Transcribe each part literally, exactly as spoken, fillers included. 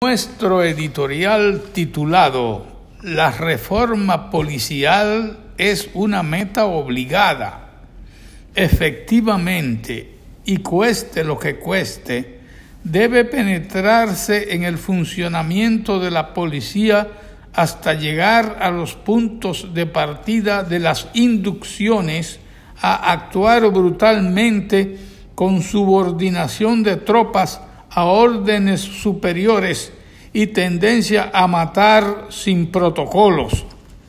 Nuestro editorial titulado "La reforma policial es una meta obligada". Efectivamente, y cueste lo que cueste, debe penetrarse en el funcionamiento de la policía hasta llegar a los puntos de partida de las inducciones a actuar brutalmente con subordinación de tropas a órdenes superiores y tendencia a matar sin protocolos.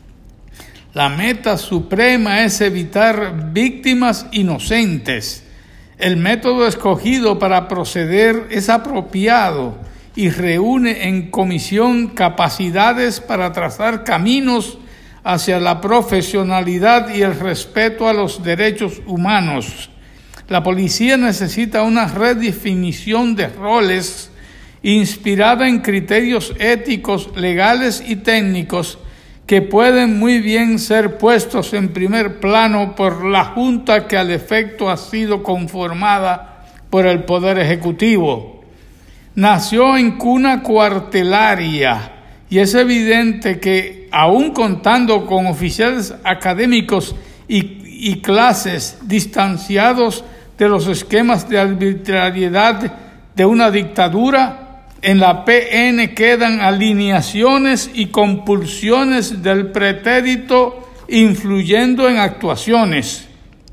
La meta suprema es evitar víctimas inocentes. El método escogido para proceder es apropiado y reúne en comisión capacidades para trazar caminos hacia la profesionalidad y el respeto a los derechos humanos. La policía necesita una redefinición de roles inspirada en criterios éticos, legales y técnicos que pueden muy bien ser puestos en primer plano por la Junta que al efecto ha sido conformada por el Poder Ejecutivo. Nació en cuna cuartelaria y es evidente que, aun contando con oficiales académicos y, y clases distanciados de los esquemas de arbitrariedad de una dictadura, en la P N quedan alineaciones y compulsiones del pretérito influyendo en actuaciones,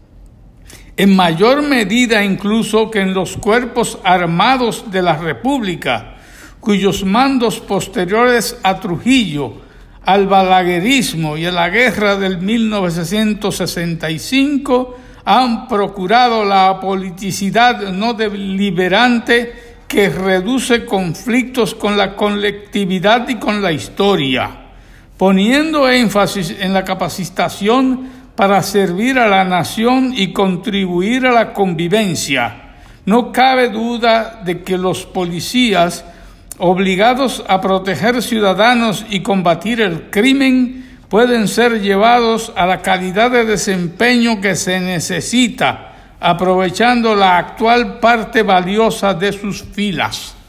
en mayor medida incluso que en los cuerpos armados de la República, cuyos mandos posteriores a Trujillo, al balaguerismo y a la guerra del mil novecientos sesenta y cinco han procurado la politicidad no deliberante que reduce conflictos con la colectividad y con la historia, poniendo énfasis en la capacitación para servir a la nación y contribuir a la convivencia. No cabe duda de que los policías, obligados a proteger ciudadanos y combatir el crimen, pueden ser llevados a la calidad de desempeño que se necesita, aprovechando la actual parte valiosa de sus filas.